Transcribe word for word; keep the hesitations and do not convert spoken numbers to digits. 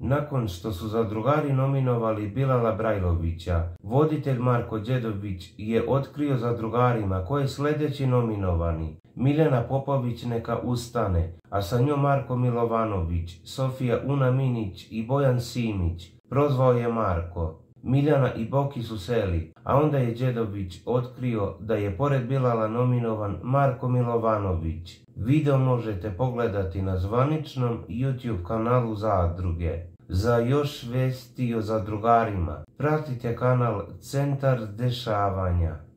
nakon što su zadrugari nominovali Bilala Brajlovića, voditelj Marko Đedović je otkrio zadrugarima ko je sljedeći nominovani. Miljana Popović neka ustane, a sa njom Marko Milovanović, Sofija Una-Minić i Bojan Simić. Prozvao je Marko. Miljana i Boki su seli, a onda je Đedović otkrio da je pored Bilala nominovan Marko Milovanović. Video možete pogledati na zvaničnom YouTube kanalu Zadruge. Za još vesti o zadrugarima pratite kanal Centar dešavanja.